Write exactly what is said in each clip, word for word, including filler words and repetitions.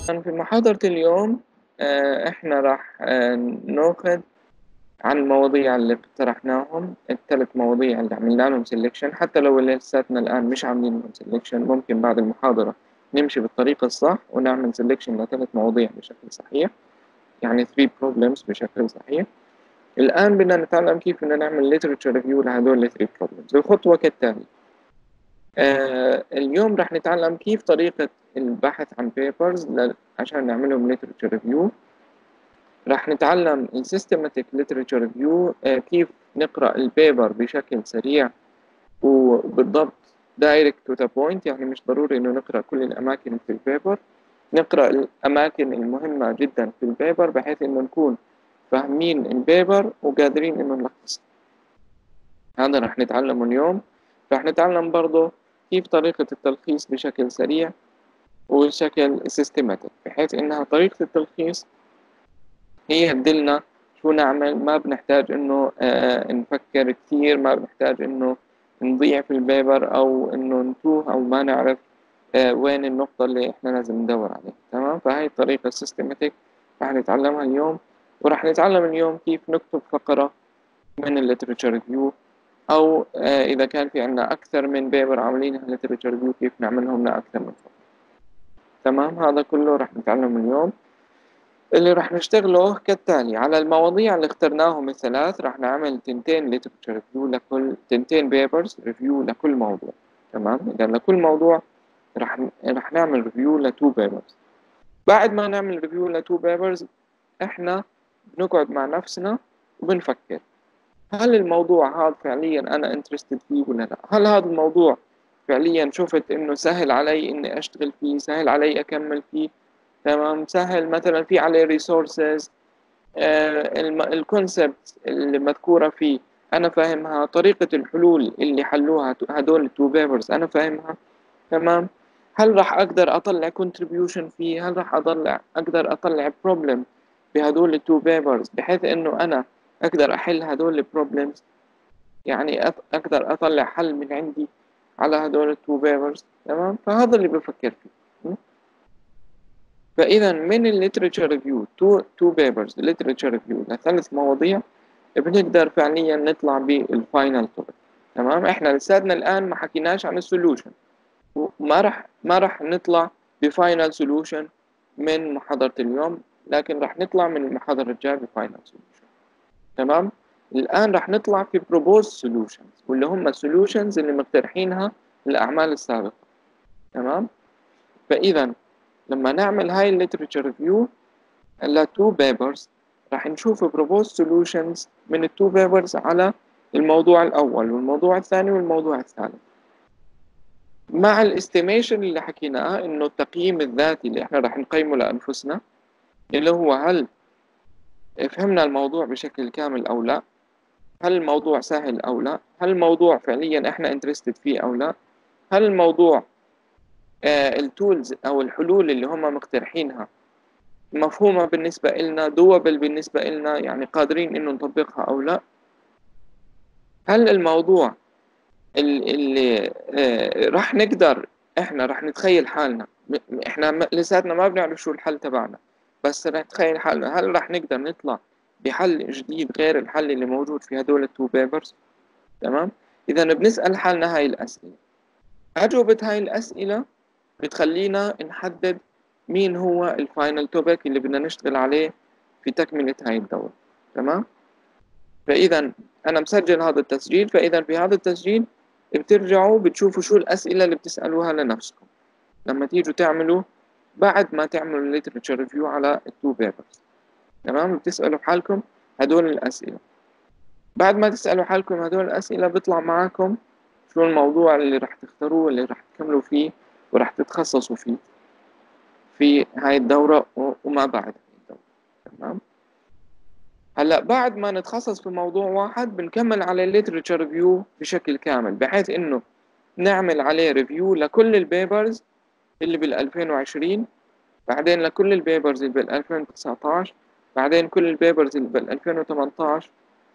في محاضرة اليوم آه، إحنا راح آه، ناخذ عن المواضيع اللي اقترحناهم، الثلاث مواضيع اللي عملنا لهم سelection. حتى لو اللي لساتنا الآن مش عاملين لهم selection، ممكن بعد المحاضرة نمشي بالطريقة الصح ونعمل selection لثلاث مواضيع بشكل صحيح، يعني three problems بشكل صحيح. الآن بدنا نتعلم كيف بدنا نعمل literature review لهدول ال three problems. الخطوة كالتالي: آه اليوم راح نتعلم كيف طريقة البحث عن papers عشان نعملهم literature review. راح نتعلم ال systematic literature review، آه كيف نقرأ البيبر بشكل سريع وبالضبط direct to the point، يعني مش ضروري إنه نقرأ كل الأماكن في البيبر، نقرأ الأماكن المهمة جدا في البيبر بحيث إنه نكون فاهمين البيبر وقادرين إنه نلخص. هذا راح نتعلمه اليوم. راح نتعلم برضه كيف طريقة التلخيص بشكل سريع وبشكل سيستماتيك، بحيث إنها طريقة التلخيص هي تدلنا شو نعمل. ما بنحتاج إنه آه نفكر كثير، ما بنحتاج إنه نضيع في البيبر أو إنه نتوه أو ما نعرف آه وين النقطة اللي إحنا لازم ندور عليها. تمام؟ فهاي الطريقة السيستماتيك راح نتعلمها اليوم. وراح نتعلم اليوم كيف نكتب فقرة من الليترشر ريفيو، أو آه إذا كان في عنا أكثر من بيبر عاملينها ليترشر ريفيو كيف نعملهم لأكثر من فقرة. تمام؟ هذا كله راح نتعلم اليوم. اللي راح نشتغله كالتالي: على المواضيع اللي اخترناهم الثلاث راح نعمل تنتين literature ريفيو لكل تنتين بيبرز ريفيو لكل موضوع. تمام؟ إذا لكل موضوع راح راح نعمل ريفيو لتو بيبرز. بعد ما نعمل ريفيو لتو بيبرز احنا بنقعد مع نفسنا وبنفكر: هل الموضوع هذا فعليا انا انترستد فيه ولا لا؟ هل هذا الموضوع فعليا شفت انه سهل علي اني اشتغل فيه، سهل علي اكمل فيه؟ تمام؟ سهل مثلا في عليه ريسورسز، الكونسبت اللي مذكورة فيه أنا فاهمها، طريقة الحلول اللي حلوها هدول التو بيبرز أنا فاهمها. تمام؟ هل راح أقدر أطلع contribution فيه؟ هل راح أطلع أقدر أطلع problem بهدول التو بيبرز بحيث إنه أنا أقدر أحل هدول البروبلمز، يعني أقدر أطلع حل من عندي على هدول التو بيبرز. تمام؟ فهذا اللي بفكر فيه. فإذا من الليترشر ريفيو تو تو بيبرز الليترشر ريفيو لثلاث مواضيع بنقدر فعليا نطلع بالفاينل توبيك. تمام؟ احنا لساتنا الآن ما حكيناش عن السولوشن، وما راح ما راح نطلع بفاينل سولوشن من محاضرة اليوم، لكن راح نطلع من المحاضرة الجاية بفاينل سولوشن. تمام؟ الآن راح نطلع في proposed solutions، واللي هم السولوشنز اللي مقترحينها للأعمال السابقة. تمام؟ فإذا لما نعمل هاي الليترشر ريفيو لتو بيبرز راح نشوف proposed solutions من التو بيبرز على الموضوع الأول والموضوع الثاني والموضوع الثالث، مع الاستيميشن اللي حكيناه إنه التقييم الذاتي اللي إحنا راح نقيمه لأنفسنا، اللي هو هل فهمنا الموضوع بشكل كامل أو لا، هل الموضوع سهل أو لا، هل الموضوع فعليا إحنا interested فيه أو لا، هل الموضوع آه التولز أو الحلول اللي هم مقترحينها مفهومة بالنسبة إلنا، دوبل بالنسبة إلنا، يعني قادرين إنه نطبقها أو لا، هل الموضوع اللي آه راح نقدر إحنا راح نتخيل حالنا، إحنا لساتنا ما بنعرف شو الحل تبعنا، بس راح نتخيل حالنا هل راح نقدر نطلع بحل جديد غير الحل اللي موجود في هدول التو بيبرز. تمام؟ إذا بنسأل حالنا هاي الأسئلة، أجوبة هاي الأسئلة بتخلينا نحدد مين هو الفاينل توبيك اللي بدنا نشتغل عليه في تكملة هاي الدورة. تمام؟ فإذا أنا مسجل هذا التسجيل، فإذا في هذا التسجيل بترجعوا بتشوفوا شو الأسئلة اللي بتسألوها لنفسكم لما تيجوا تعملوا بعد ما تعملوا الليترشر ريفيو على التو بيبرز. تمام؟ بتسألوا حالكم هدول الأسئلة. بعد ما تسألوا حالكم هدول الأسئلة بيطلع معاكم شو الموضوع اللي راح تختاروه اللي راح تكملوا فيه وراح تتخصصوا فيه في هاي الدورة وما بعد هاي الدورة. تمام؟ هلا بعد ما نتخصص في موضوع واحد بنكمل على الليترشر ريفيو بشكل كامل، بحيث انه نعمل عليه ريفيو لكل البيبرز اللي بال ألفين وعشرين، بعدين لكل البيبرز اللي بال ألفين وتسعطعش، بعدين كل البيبرز اللي بال ألفين وثمانطعش،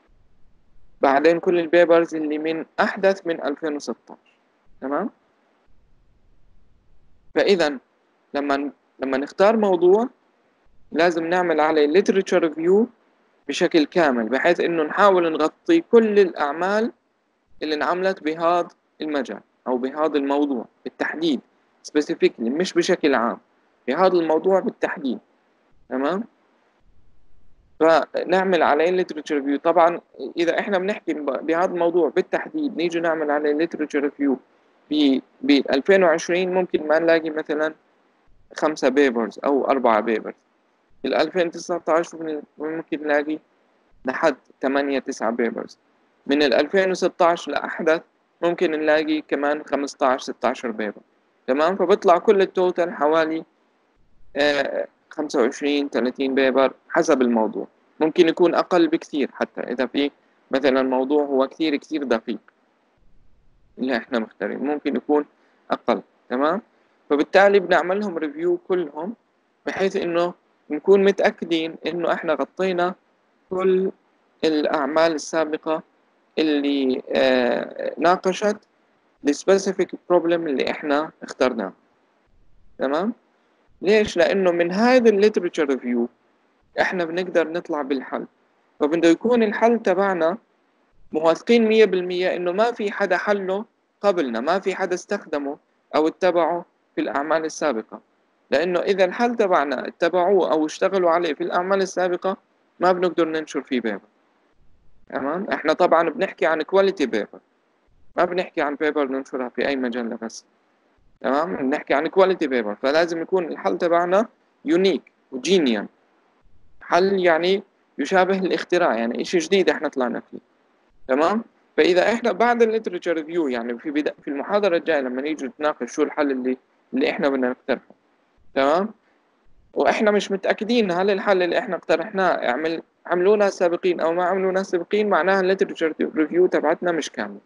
بعدين كل البيبرز اللي من أحدث من ألفين وستطعش. تمام؟ فإذا لما لما نختار موضوع لازم نعمل عليه literature review بشكل كامل، بحيث إنه نحاول نغطي كل الأعمال اللي انعملت بهذا المجال أو بهذا الموضوع بالتحديد specifically، مش بشكل عام، بهذا الموضوع بالتحديد. تمام؟ فنعمل عليه literature review. طبعا إذا إحنا بنحكي بهذا الموضوع بالتحديد نيجي نعمل عليه literature review ب ألفين وعشرين، ممكن ما نلاقي مثلا خمسة بيبرز أو أربعة بيبرز. في ألفين وتسعة عشر ممكن نلاقي لحد ثمانية تسعة بيبرز. من ال ألفين وستة عشر لأحدث ممكن نلاقي كمان خمسة عشر ستة عشر بيبر. تمام؟ فبيطلع كل التوتال حوالي آه خمسة وعشرين ثلاثين بيبر حسب الموضوع. ممكن يكون أقل بكثير حتى إذا في مثلا موضوع هو كثير كثير دقيق اللي إحنا مختارين، ممكن يكون أقل. تمام؟ فبالتالي بنعملهم ريفيو كلهم بحيث إنه نكون متأكدين إنه إحنا غطينا كل الأعمال السابقة اللي آه ناقشت السبيسيفيك بروبلم اللي إحنا اخترناه. تمام؟ ليش؟ لأنه من هذا الليترشر ريفيو إحنا بنقدر نطلع بالحل، فبده يكون الحل تبعنا مواثقين مية بالمية إنه ما في حدا حله قبلنا، ما في حدا استخدمه أو اتبعه في الأعمال السابقة. لأنه إذا الحل تبعنا اتبعوه أو اشتغلوا عليه في الأعمال السابقة ما بنقدر ننشر فيه بيبر. تمام؟ إحنا طبعا بنحكي عن كواليتي بيبر، ما بنحكي عن بيبر ننشرها في أي مجلة بس. تمام؟ بنحكي عن كواليتي بيبر، فلازم يكون الحل تبعنا يونيك وجينيان، حل يعني يشابه الاختراع، يعني إشي جديد إحنا طلعنا فيه. تمام؟ فإذا إحنا بعد الليترشر ريفيو يعني في بدا في المحاضرة الجاية لما نيجي نتناقش شو الحل اللي اللي إحنا بدنا نقترحه. تمام؟ وإحنا مش متأكدين هل الحل اللي إحنا اقترحناه عمل عملونا السابقين أو ما عملونا السابقين، معناها الليترشر ريفيو تبعتنا مش كامل.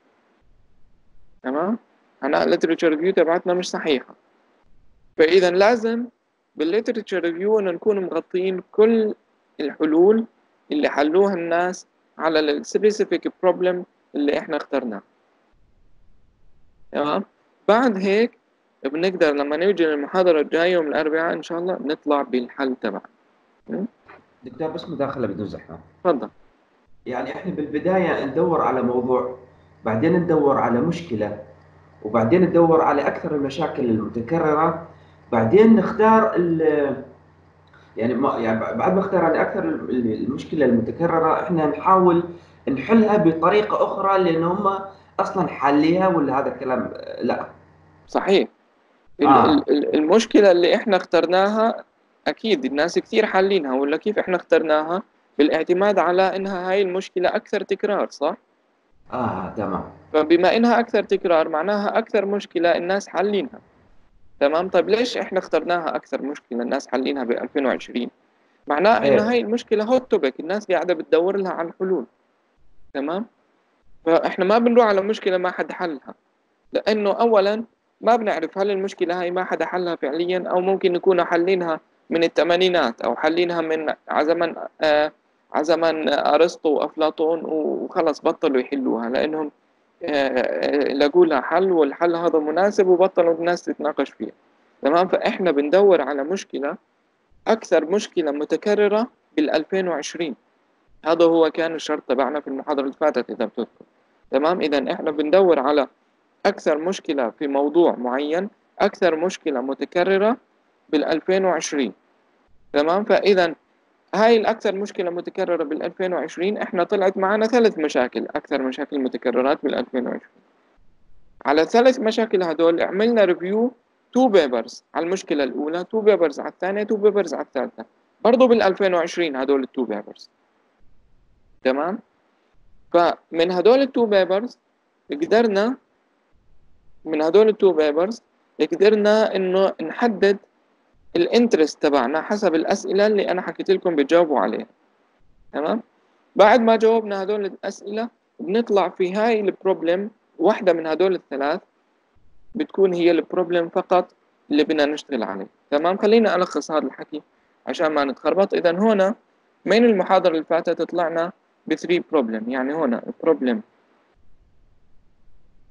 تمام؟ معناها الليترشر ريفيو تبعتنا مش صحيحة. فإذا لازم بالليترشر ريفيو إنه نكون مغطيين كل الحلول اللي حلوها الناس على السبيسيفيك بروبلم اللي إحنا اخترناه. تمام؟ بعد هيك بنقدر لما نيجي للمحاضرة الجاية يوم الأربعاء إن شاء الله نطلع بالحل تبعنا. دكتور بس مداخلة بدون زحمة. تفضل. يعني احنا بالبداية ندور على موضوع، بعدين ندور على مشكلة، وبعدين ندور على أكثر المشاكل المتكررة، بعدين نختار ال يعني ما يعني بعد ما اختار على أكثر المشكلة المتكررة احنا نحاول نحلها بطريقة أخرى لأن هم أصلا حليها، ولا هذا الكلام لا؟ صحيح. ال- آه ال- ال- المشكلة اللي إحنا اخترناها أكيد الناس كثير حالينها، ولا كيف إحنا اخترناها؟ بالاعتماد على إنها هاي المشكلة أكثر تكرار، صح؟ آه تمام. فبما إنها أكثر تكرار معناها أكثر مشكلة الناس حالينها. تمام؟ طيب ليش إحنا اخترناها أكثر مشكلة الناس حالينها ب ألفين وعشرين؟ معناه إنه صحيح. هاي المشكلة هوت توبيك، الناس قاعدة بتدور لها على الحلول. تمام؟ فإحنا ما بنروح على مشكلة ما حد حلها، لأنه أولا ما بنعرف هل المشكلة هاي ما حدا حلها فعليا، أو ممكن نكونوا حلينها من الثمانينات أو حلينها من عزمن آه عزمن أرسطو وأفلاطون وخلص بطلوا يحلوها لأنهم آه لقوا لها حل والحل هذا مناسب وبطلوا الناس تتناقش فيه. تمام؟ فإحنا بندور على مشكلة أكثر مشكلة متكررة بالألفين وعشرين. هذا هو كان الشرط تبعنا في المحاضرة اللي فاتت إذا بتذكر. تمام؟ إذا إحنا بندور على أكثر مشكلة في موضوع معين، أكثر مشكلة متكررة بالألفين وعشرين. تمام؟ فإذا هاي الأكثر مشكلة متكررة بالألفين وعشرين إحنا طلعت معنا ثلاث مشاكل أكثر مشاكل متكررات بالألفين وعشرين. على الثلاث مشاكل هدول عملنا ريفيو تو بيبرز على المشكلة الأولى، تو بيبرز على الثانية، تو بيبرز على الثالثة، برضو بالألفين وعشرين هدول التو بيبرز. تمام؟ فمن هدول التو بيبرز قدرنا من هدول التو بيبرز قدرنا انه نحدد الانترست تبعنا حسب الاسئله اللي انا حكيت لكم بتجاوبوا عليها. تمام؟ بعد ما جاوبنا هدول الاسئله بنطلع في هاي البروبلم، واحده من هدول الثلاث بتكون هي البروبلم فقط اللي بدنا نشتغل عليه. تمام؟ خلينا الخص هذا الحكي عشان ما نتخربط. اذا هنا من المحاضره اللي فاتت طلعنا ب ثلاثة بروبلم، يعني هنا بروبلم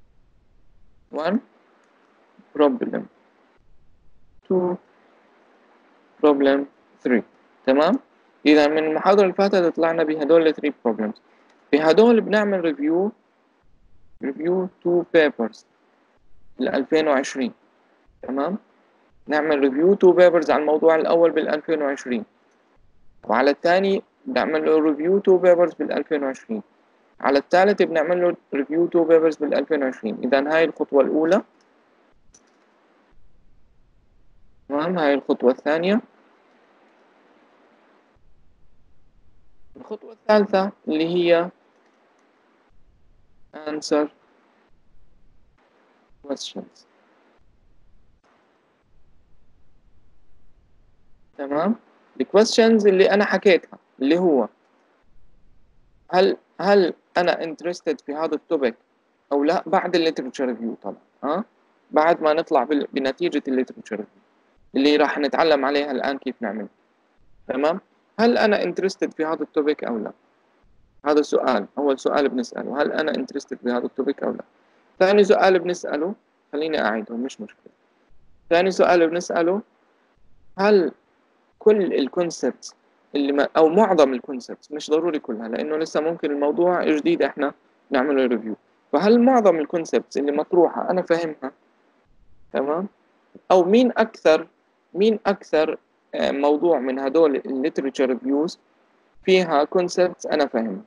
واحد، بروبلم اثنين، problem ثلاثة. تمام. إذا من المحاضرة اللي فاتت طلعنا بهدول ال ثلاثة problems. بهدول بنعمل review review two papers ل ألفين وعشرين. تمام. نعمل review two papers على الموضوع الأول بال ألفين وعشرين، وعلى الثاني بنعمل له review two papers بال ألفين وعشرين، على الثالث بنعمل له review two papers بال ألفين وعشرين. إذا هاي الخطوة الأولى. تمام. هاي الخطوة الثانية. الخطوة الثالثة اللي هي answer questions. تمام. ال questions اللي أنا حكيتها اللي هو هل هل أنا interested في هذا التوبيك أو لا بعد ال literature review طبعا. ها بعد ما نطلع بنتيجة ال literature review اللي راح نتعلم عليها الآن كيف نعمل. تمام. هل أنا interested في هذا التوبيك أو لا؟ هذا السؤال أول سؤال بنسأله، هل أنا interested في هذا التوبيك أو لا؟ ثاني سؤال بنسأله، خليني أعيده مش مشكلة. ثاني سؤال بنسأله هل كل الكونسبتس اللي ما أو معظم الكونسبتس، مش ضروري كلها لأنه لسه ممكن الموضوع جديد إحنا نعمله ريفيو، فهل معظم الكونسبتس اللي مطروحة أنا فاهمها؟ تمام. أو مين أكثر مين أكثر موضوع من هدول الليتريتشر ريفيوز فيها كونسبتس أنا فاهمها؟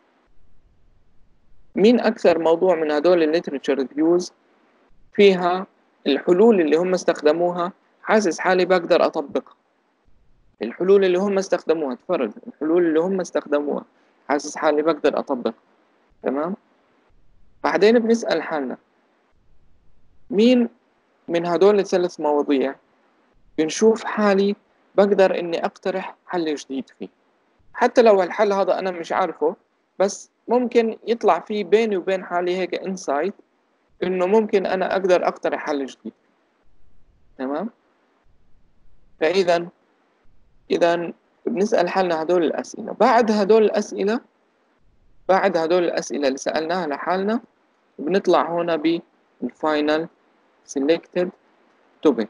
مين أكثر موضوع من هدول الليتريتشر ريفيوز فيها الحلول اللي هم استخدموها حاسس حالي بقدر أطبقها؟ الحلول اللي هم استخدموها تفرج الحلول اللي هم استخدموها حاسس حالي بقدر أطبقها. تمام. بعدين بنسأل حالنا مين من هدول الثلاث مواضيع بنشوف حالي بقدر إني أقترح حل جديد فيه، حتى لو الحل هذا أنا مش عارفه بس ممكن يطلع فيه بيني وبين حالي هيك إنسايت إنه ممكن أنا أقدر أقترح حل جديد. تمام. فإذا إذا بنسأل حالنا هدول الأسئلة. بعد هدول الأسئلة بعد هدول الأسئلة اللي سألناها لحالنا بنطلع هنا بالفاينل selected topic.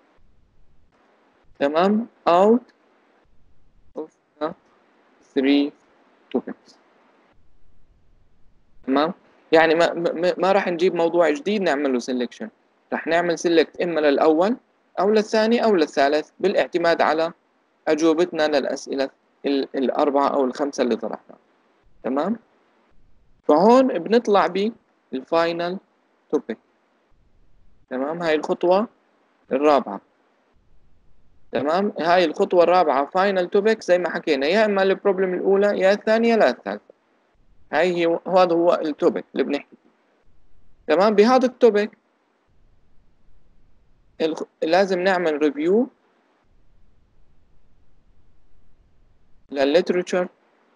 تمام. out of the three topics. تمام. يعني ما ما, ما راح نجيب موضوع جديد نعمل له selection، راح نعمل select إما للأول أو للثاني أو للثالث بالاعتماد على أجوبتنا للأسئلة الأربعة أو الخمسة اللي طرحناها. تمام. فهون بنطلع بالفاينل توبيك. تمام. هاي الخطوة الرابعة. تمام. هاي الخطوة الرابعة فاينل توبيك زي ما حكينا يا إما البروبلم الأولى يا الثانية لا الثالثة. هاي هي هذا هو التوبيك اللي بنحكي فيه. تمام. بهذا التوبيك الخ... لازم نعمل ريفيو للليترشر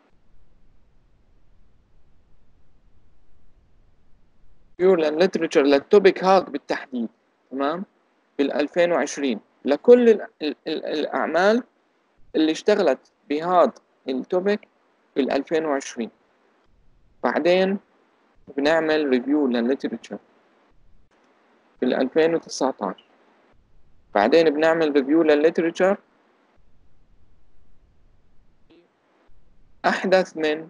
ريفيو للليترشر للتوبيك هذا بالتحديد. تمام. بال ألفين وعشرين لكل ال ال ال الأعمال اللي اشتغلت بهذا التوبيك بال ألفين وعشرين. بعدين بنعمل ريفيو للليترشر بال ألفين وتسعة عشر. بعدين بنعمل ريفيو للليترشر أحدث من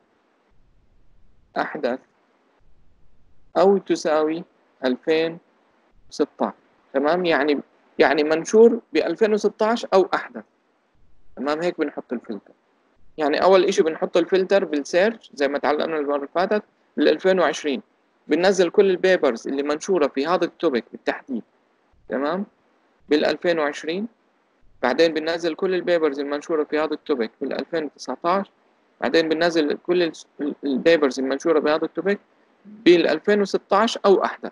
أحدث أو تساوي ألفين وستة عشر. تمام. يعني يعني منشور ب ألفين وستة عشر أو أحدث. تمام. هيك بنحط الفلتر. يعني أول إشي بنحط الفلتر بالسيرش زي ما تعلمنا المرة اللي فاتت بال ألفين وعشرين بننزل كل البيبرز اللي منشورة في هذا التوبيك بالتحديد. تمام. بال ألفين وعشرين. بعدين بننزل كل البيبرز المنشورة في هذا التوبيك بال ألفين وتسعة عشر. بعدين بننزل كل البيبرز المنشورة بهذا التوبيك بال ألفين وستة عشر أو أحدث.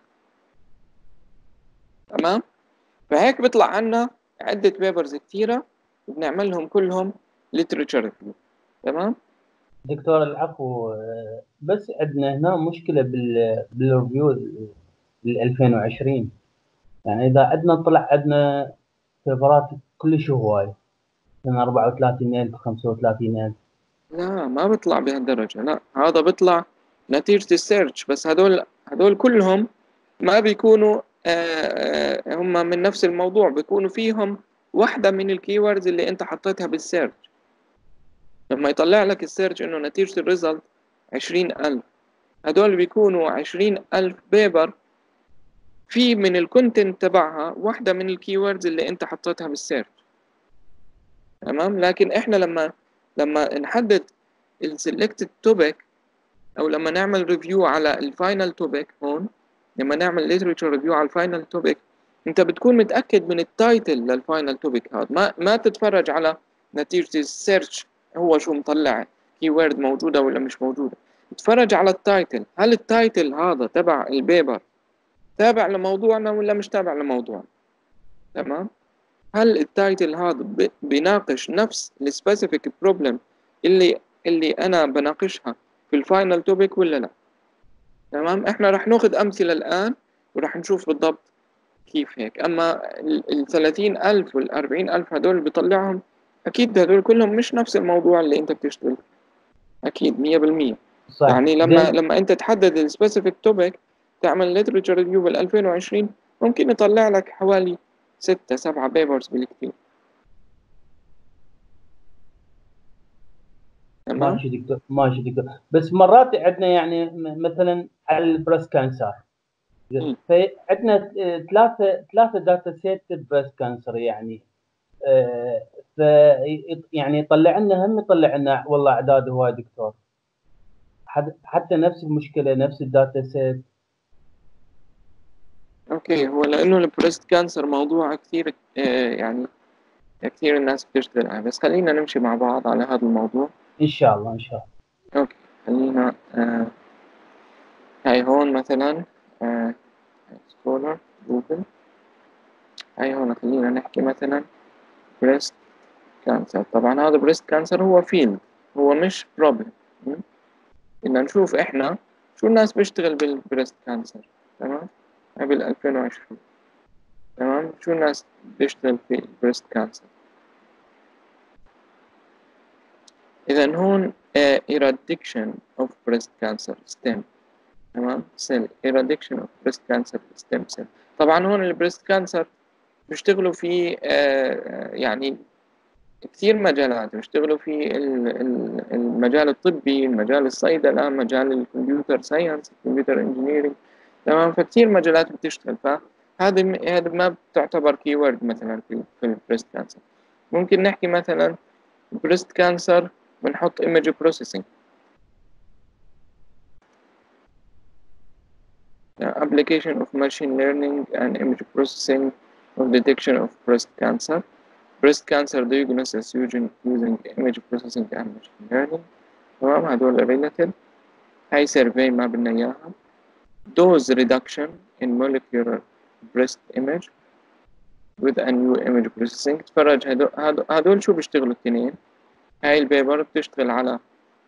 تمام. فهيك بيطلع عنا عدة بيبرز كتيرة وبنعمل لهم كلهم literature review. تمام. دكتور العفو، بس عندنا هنا مشكلة بال بالريفيو ل ألفين وعشرين. يعني إذا عندنا طلع عندنا بيبرات كلش هواي من أربعة وثلاثين ألف خمسة وثلاثين ألف. لا ما بيطلع بهالدرجة، لا هذا بيطلع نتيجة السيرش بس. هدول هدول كلهم ما بيكونوا آه هم من نفس الموضوع، بيكونوا فيهم واحدة من الكيوردز اللي انت حطيتها بالسيرش. لما يطلع لك السيرش انه نتيجة الريزلت عشرين ألف، هدول بيكونوا عشرين ألف بيبر في من الكونتنت تبعها واحدة من الكيوردز اللي انت حطيتها بالسيرش. تمام. لكن احنا لما لما نحدد السلكتد توبيك، او لما نعمل ريفيو على الفاينل توبيك، هون لما نعمل ليتريتشر ريفيو على الفاينل توبيك، انت بتكون متاكد من التايتل للفاينل توبيك هذا، ما ما تتفرج على نتيجه السيرش هو شو مطلع كيورد موجوده ولا مش موجوده. تتفرج على التايتل، هل التايتل هذا تبع البيبر تابع لموضوعنا ولا مش تابع لموضوعنا. تمام. هل التايتل هذا بيناقش نفس السبيسيفيك بروبلم اللي اللي انا بناقشها في الفاينل توبيك ولا لا. تمام. احنا راح ناخذ امثله الان وراح نشوف بالضبط كيف هيك. اما ال ثلاثين ألف وال أربعين ألف هدول اللي بيطلعهم، اكيد هدول كلهم مش نفس الموضوع اللي انت بتشتغل، اكيد مية بالمية. صح. يعني لما زين. لما انت تحدد السبيسيفيك توبيك، تعمل ليترشر ريفيو بال ألفين وعشرين، ممكن يطلع لك حوالي ستة سبعة بيبرز بالكثير. تمام. ماشي دكتور، ماشي دكتور. بس مرات عندنا يعني م- مثلا على البريست كانسر، م. فعندنا ثلاثة ثلاثة داتا سيت بريست كانسر يعني. آه، ف يعني يطلع لنا هم يطلع لنا والله اعداد هواي دكتور، حد- حتى نفس المشكله نفس الداتا سيت. اوكي. هو لانه البريست كانسر موضوع كثير آه يعني كثير الناس بتشتغل عليه، بس خلينا نمشي مع بعض على هذا الموضوع. ان شاء الله ان شاء الله. اوكي. خلينا آه هاي هون مثلا آه سكولر جوجل. هاي هون خلينا نحكي مثلا بريست كانسر. طبعا هذا بريست كانسر هو فيلد، هو مش بروبلم. بدنا نشوف احنا شو الناس بيشتغل بالبريست كانسر. تمام. قبل ألفين وعشرين. تمام. شو الناس بيشتغل في البريست كانسر. إذا هون uh, eradication of breast cancer stem. تمام. cell eradication of breast cancer stem cell. طبعا هون البريست كانسر بيشتغلوا في uh, يعني كثير مجالات، بيشتغلوا في المجال الطبي، المجال الصيدلة، مجال الكمبيوتر ساينس، الكمبيوتر انجينيرينج. تمام. فكثير مجالات بتشتغل، فهذا هذا ما بتعتبر كيورد مثلا في في البريست كانسر. ممكن نحكي مثلا بريست كانسر بنحط image processing. application of machine learning and image processing of detection of breast cancer. breast cancer diagnosis using using image processing and machine learning. تمام. هدول related. هاي survey ما بدنا اياها. dose reduction in molecular breast image with a new image processing. تفرج هدول هدول شو بيشتغلوا الاثنين. هاي البيبر بتشتغل على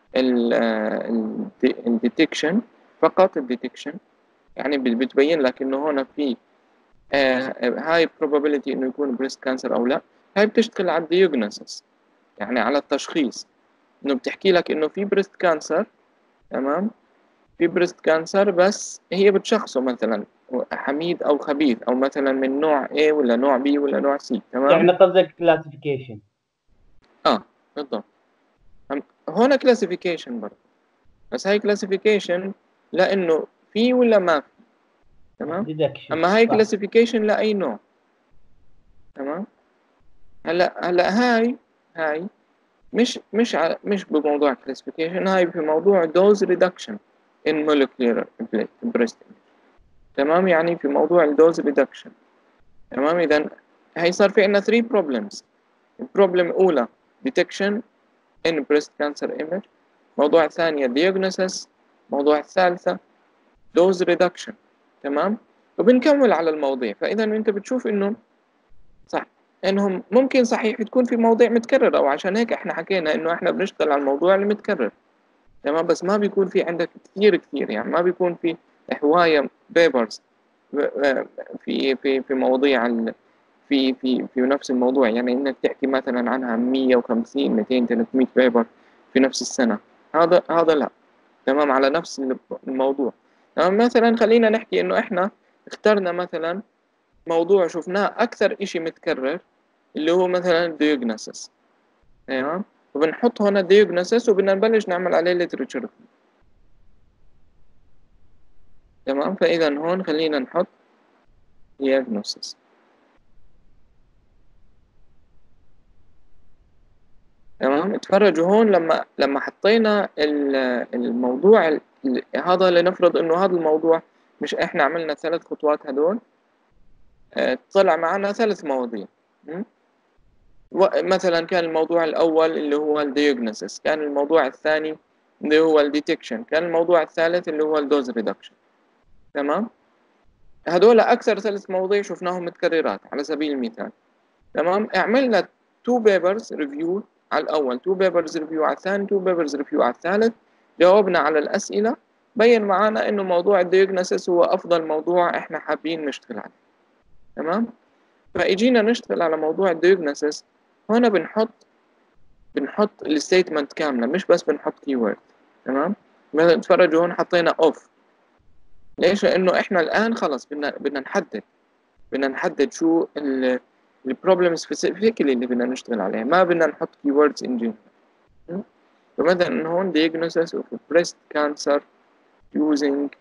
الديتكشن فقط، الديتكشن يعني بتبين لك انه هون في هاي probability انه يكون بريست كانسر او لا. هاي بتشتغل على الدياجنوسيس، يعني على التشخيص، انه بتحكي لك انه في بريست كانسر. تمام. في بريست كانسر، بس هي بتشخصه مثلا حميد او خبيث، او مثلا من نوع A ولا نوع B ولا نوع C. تمام. يعني قصدك كلاسيفيكيشن. اه بالضبط. هون كلاسيفيكيشن برضه، بس هاي كلاسيفيكيشن لانه في ولا ما في. تمام. ديدكشن. اما هاي صح. كلاسيفيكيشن لاي نوع. تمام. هلا هلا هاي هاي مش مش على مش بموضوع كلاسيفيكيشن، هاي في موضوع دوز ريدكشن ان مولكيولر بريست. تمام. يعني في موضوع الدوز ريدكشن. تمام. اذا هي صار في عندنا ثلاثة بروبلمز. البروبلم الاولى ديتكشن ان بريست كانسر ايمج، موضوع ثانية diagnosis، موضوع الثالثة دوز ريدكشن. تمام. وبنكمل على المواضيع. فاذا انت بتشوف انه صح انهم ممكن صحيح تكون في مواضيع متكررة، وعشان هيك احنا حكينا انه احنا بنشتغل على الموضوع المتكرر. تمام. بس ما بيكون في عندك كثير كثير، يعني ما بيكون في هواية بيبرز في في في مواضيع ال في في في نفس الموضوع، يعني انك تحكي مثلا عنها مية وخمسين مئتين ثلاثمئة بيبر في نفس السنة. هذا هذا لا. تمام. على نفس الموضوع. تمام. مثلا خلينا نحكي انه احنا اخترنا مثلا موضوع شفناه اكثر اشي متكرر اللي هو مثلا diagnosis. تمام، وبنحط هنا diagnosis وبدنا نبلش نعمل عليه literature. تمام، فإذا هون خلينا نحط diagnosis. تمام، اتفرجوا هون لما لما حطينا الموضوع ال- هذا، لنفرض انه هذا الموضوع مش احنا عملنا ثلاث خطوات هدول، اه، طلع معنا ثلاث مواضيع. م? مثلا كان الموضوع الأول اللي هو الدياجنوسيس، كان الموضوع الثاني اللي هو الديتكشن، كان الموضوع الثالث اللي هو الدوز ريدكشن. تمام، هدول أكثر ثلاث مواضيع شفناهم متكررات على سبيل المثال. تمام، عملنا تو بيبرز ريفيو على الأول، تو بيبرز ريفيو على الثاني، تو بيبرز ريفيو على الثالث، جاوبنا على الأسئلة، بين معانا إنه موضوع الدياجنوسيس هو أفضل موضوع إحنا حابين نشتغل عليه. تمام، فإجينا نشتغل على موضوع الدياجنوسيس، هنا بنحط بنحط الستيتمنت كاملة، مش بس بنحط كيورد. تمام، مثلا تفرجوا هون حطينا اوف. ليش؟ لأنه إحنا الآن خلص بدنا بدنا نحدد بدنا نحدد شو البروبلم سبيسيفيكلي اللي بدنا نشتغل عليها، ما بدنا نحط keywords in general. فمثلا هون diagnosis of breast cancer using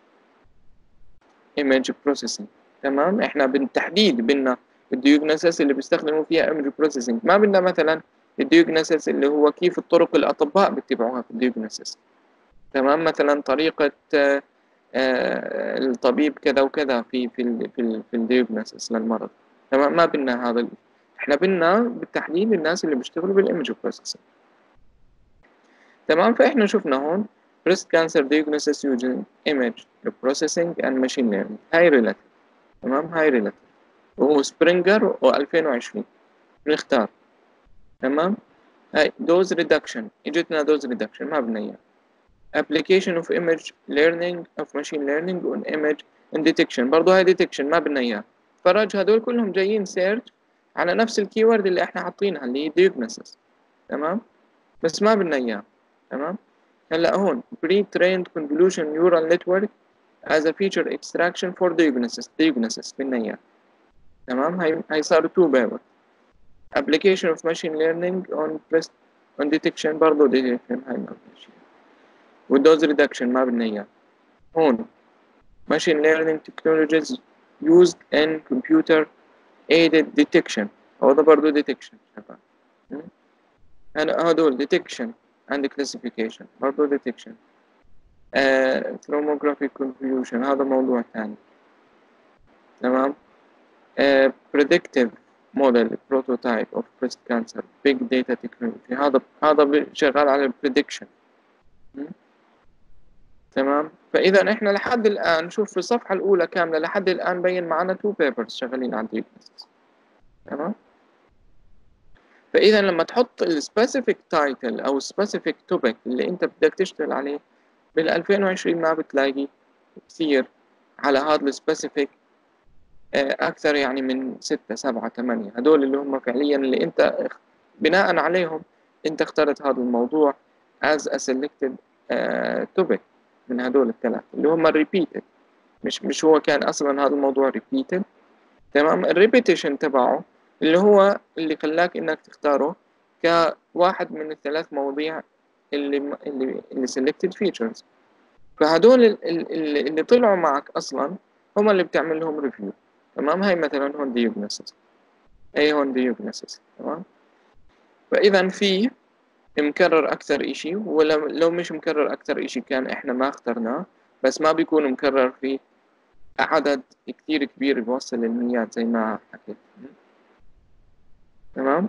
image processing. تمام، احنا بالتحديد بدنا الديوجنوسيس اللي بيستخدموا فيها image processing، ما بدنا مثلا الديوجنوسيس اللي هو كيف الطرق الأطباء بيتبعوها في الديوجنوسيس. تمام، مثلا طريقة آه، آه، الطبيب كذا وكذا في في ال في ال في الديوجنوسيس للمرض. تمام، ما بدنا هذا. احنا بدنا بالتحديد الناس اللي بيشتغلوا بالايمج بروسيسنج. تمام، فاحنا شفنا هون breast cancer diagnosis using image processing and machine learning، هاي ريلاتيف. تمام، هاي ريلاتيف وهو سبرينجر و2020 بنختار. تمام، هاي دوز ريدكشن، اجتنا دوز ريدكشن ما بدنا اياه. application of image learning of machine learning on image and detection، برضو هاي detection ما بدنا اياه. فرج هدول كلهم جايين سيرش على نفس الكيورد اللي احنا حاطينها اللي هي diagnosis. تمام، بس ما بدنا اياه. تمام، هلا هون pre-trained convolution neural network as a feature extraction for diagnosis diagnosis بدنا اياه. تمام، هاي هاي صاروا two paper. application of machine learning on breast on detection، برضو detection هاي ما بدنا شيء. والدوز reduction ما بدنا اياه. هون machine learning technologies used in computer aided detection، هذا برضو detection شباب. هدول detection and classification، برضو detection. آه، thermographic convolution هذا موضوع ثاني. تمام، آه، predictive model prototype of breast cancer big data technology، هذا هذا شغال على prediction. تمام، فإذا إحنا لحد الآن شوف في الصفحة الأولى كاملة لحد الآن بين معنا two papers شغالين على diagnosis. تمام، فإذا لما تحط ال specific title أو specific topic اللي أنت بدك تشتغل عليه بال ألفين وعشرين ما بتلاقي كثير على هذا ال specific أكثر، يعني من ستة سبعة ثمانية، هدول اللي هم فعليا اللي أنت بناء عليهم أنت اخترت هذا الموضوع as a selected uh, topic من هدول الثلاثة اللي هم repeated. مش مش هو كان أصلا هذا الموضوع repeated. تمام، الريبيتيشن تبعه اللي هو اللي خلاك إنك تختاره كواحد من الثلاث مواضيع اللي اللي اللي selected features. فهدول اللي, اللي طلعوا معك أصلا هم اللي بتعمل لهم ريفيو. تمام، هاي مثلا هون diagnosis، هي هون diagnosis. تمام، فإذا في مكرر أكثر إشي، ولو لو مش مكرر أكثر إشي كان إحنا ما اخترناه، بس ما بيكون مكرر في عدد كتير كبير بيوصل للميات زي ما حكيت. تمام،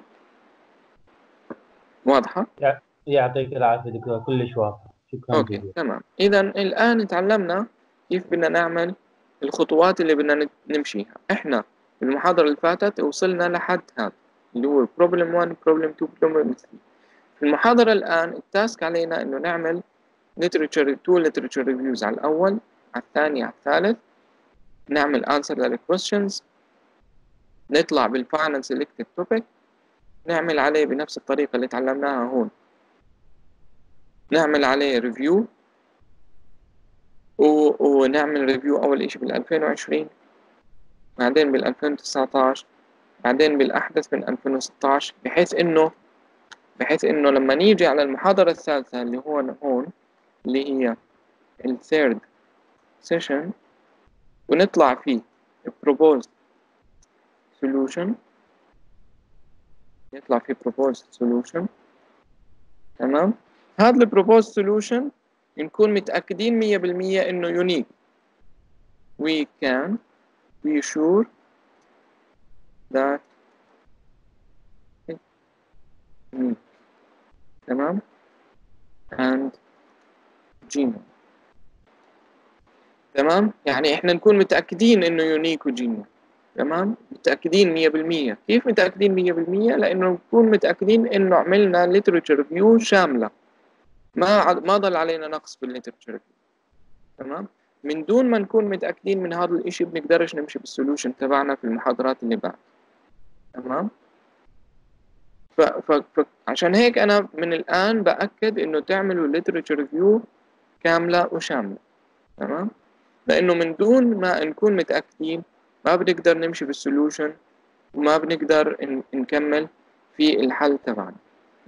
واضحة؟ يع- يعطيك العافية دكتور، كلش واضح، شكرا أوكي جزيلا. تمام. إذا الآن تعلمنا كيف بدنا نعمل الخطوات اللي بدنا نمشيها. إحنا في المحاضرة اللي فاتت وصلنا لحد هذا اللي هو problem one problem two problem three. في المحاضرة الآن التاسك علينا إنه نعمل literature two literature reviews على الأول، على الثاني، على الثالث، نعمل answer لل questions، نطلع بالفاينل selected topic، نعمل عليه بنفس الطريقة اللي تعلمناها هون، نعمل عليه ريفيو، ونعمل ريفيو أول إشي بال ألفين وعشرين، بعدين بال ألفين وتسعتاشر، بعدين بالأحدث من ألفين وستة عشر، بحيث إنه بحيث إنه لما نيجي على المحاضرة الثالثة اللي هو هون اللي هي الثيرد سيشن ونطلع فيه proposed solution، يطلع فيه proposed solution. تمام. هذا ال proposed solution نكون متأكدين مية بالمية إنه unique. we can be sure that it's unique. تمام. and genuine. تمام. يعني إحنا نكون متأكدين إنه unique و genuine. تمام. متأكدين مية بالمية. كيف متأكدين مية بالمية؟ لأنه نكون متأكدين إنه عملنا literature review شاملة، ما ما ضل علينا نقص بالliterature review. تمام. من دون ما نكون متأكدين من هذا الإشي بنقدرش نمشي بالسولوشن تبعنا في المحاضرات اللي بعد. تمام. ف... ف... ف... عشان هيك أنا من الآن بأكد إنه تعملوا literature review كاملة وشاملة. تمام. لأنه من دون ما نكون متأكدين ما بنقدر نمشي بالسولوشن وما بنقدر ن... نكمل في الحل تبعنا.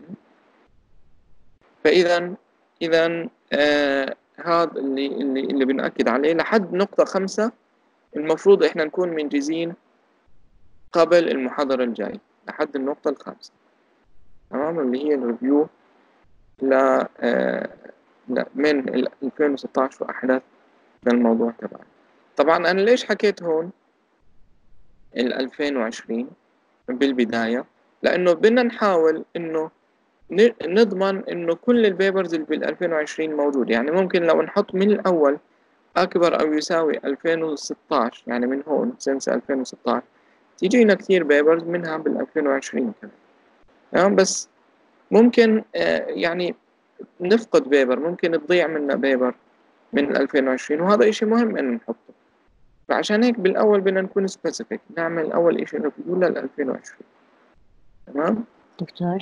فإذا إذا آه هذا اللي اللي اللي بنأكد عليه لحد نقطة خمسة. المفروض إحنا نكون منجزين قبل المحاضرة الجاية لحد النقطة الخامسة. تمام. اللي هي الريفيو ل آه لا من ألفين وستة عشر وأحداث للموضوع تبعنا. طبعا أنا ليش حكيت هون ال ألفين وعشرين بالبداية؟ لأنه بدنا نحاول إنه نضمن إنه كل البيبرز اللي بال ألفين وعشرين موجود. يعني ممكن لو نحط من الأول أكبر أو يساوي ألفين وستة عشر، يعني من هون سنس ألفين وستة عشر تيجينا كثير بيبرز منها بال ألفين وعشرين كمان. تمام. بس ممكن آه يعني نفقد بيبر، ممكن تضيع منا بيبر من ألفين وعشرين، وهذا إشي مهم إن نحطه. فعشان هيك بالأول بدنا نكون سبيسيفيك، نعمل أول إشي ريفيو لل ألفين وعشرين. تمام. دكتور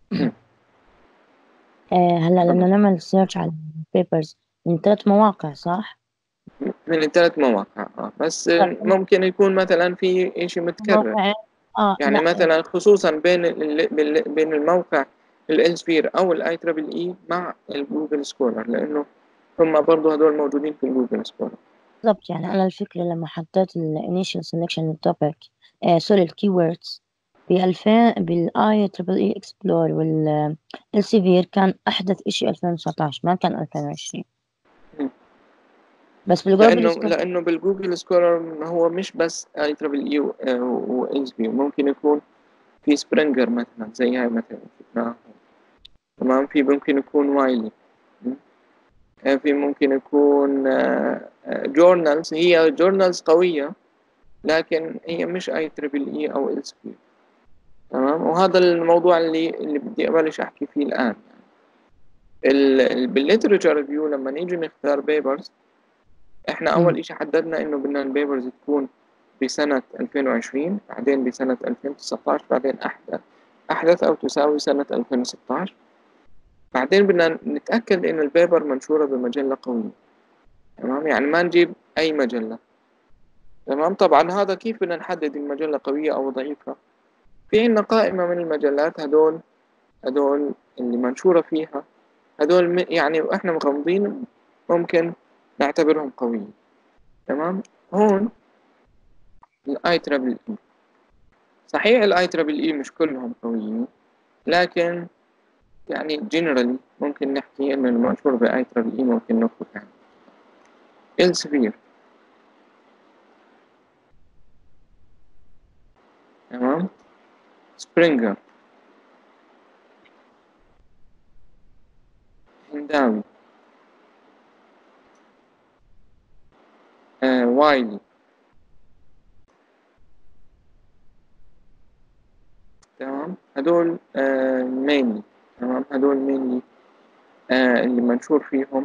آه هلا لما نعمل سيرش على البيبرز من ثلاث مواقع صح؟ من الثلاث مواقع آه. بس طب ممكن يكون مثلا في إشي متكرر، موقع اه يعني لا مثلا خصوصا بين ال بين الموقع الإلسفير أو الآي تريبل إي مع الجوجل سكولر، لأنه هم برضو هدول موجودين في الجوجل سكولر. بالضبط. يعني أنا الفكرة لما حطيت ال initial selection topic آه سوري الكيوردز بألفين بالاي تريبل اي اكسبلور والسيفير كان أحدث إشي ألفين وتسعة عشر ما كان ألفين وعشرين. بس بالجلوبال لأنه سكول لأنه بالجوجل سكولر هو مش بس آي تريبل إي وإلس بي، ممكن يكون في سبرينجر مثلا زي هاي مثلا شفناها. تمام. في ممكن يكون وايلي، في ممكن يكون جورنالز، هي جورنالز قوية لكن هي مش اي تريبل اي او ال بي. تمام. وهذا الموضوع اللي اللي بدي ابلش احكي فيه الان. يعني بالليترشر ريفيو لما نيجي نختار بيبرز، احنا اول اشي حددنا انه بدنا البيبرز تكون بسنة ألفين وعشرين، بعدين بسنة ألفين وتسعة عشر، بعدين احدث احدث او تساوي سنة ألفين وستة عشر. بعدين بدنا نتأكد ان البيبر منشورة بمجلة قوية. تمام. يعني ما نجيب اي مجلة. تمام. طبعا هذا كيف بدنا نحدد المجلة قوية او ضعيفة؟ في عندنا قائمة من المجلات، هدول هدول اللي منشورة فيها هدول يعني احنا مغمضين ممكن نعتبرهم قويين. تمام. هون الاي ترابل اي، صحيح الاي ترابل اي مش كلهم قويين، لكن يعني جنرالي ممكن نحكي انه المنشور باي ترابل اي ممكن ناخذ يعني السفير. تمام. سبرينجر، هنداوي، آه، وايلي. تمام. هدول آه مينلي. تمام. هدول مينلي آه اللي منشور فيهم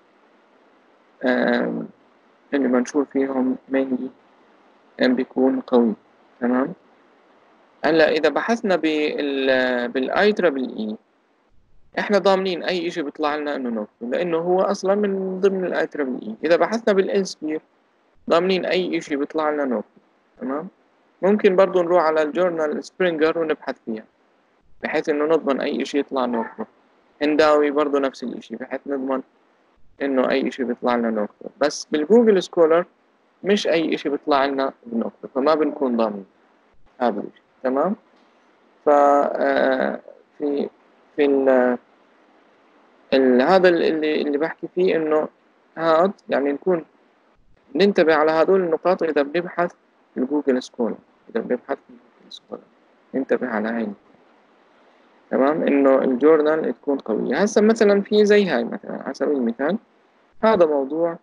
آه اللي منشور فيهم مينلي آه بيكون قوي. تمام. هلا إذا بحثنا بال بالاي ترابل اي احنا ضامنين اي اشي بيطلع لنا انه نوكل، لانه هو اصلا من ضمن الاي ترابل اي. اذا بحثنا بالانسبير ضامنين اي اشي بيطلع لنا نوكل. تمام. ممكن برضو نروح على الجورنال سبرينجر ونبحث فيها بحيث إنه نضمن أي إشي يطلع ناخده. هنداوي برضو نفس الإشي بحيث نضمن إنه أي إشي بيطلع لنا ناخده. بس بالجوجل سكولر مش أي إشي بيطلع لنا بناخده، فما بنكون ضامنين هذا الإشي. تمام. ف آه، في في ال ال هذا اللي اللي بحكي فيه إنه هاد يعني نكون ننتبه على هذول النقاط إذا بنبحث في الجوجل سكولر. إذا بنبحث في الجوجل سكولر ننتبه على هاي. تمام. إنه الجورنال تكون قوية. هسا مثلا في زي هاي مثلا على سبيل المثال هذا موضوع،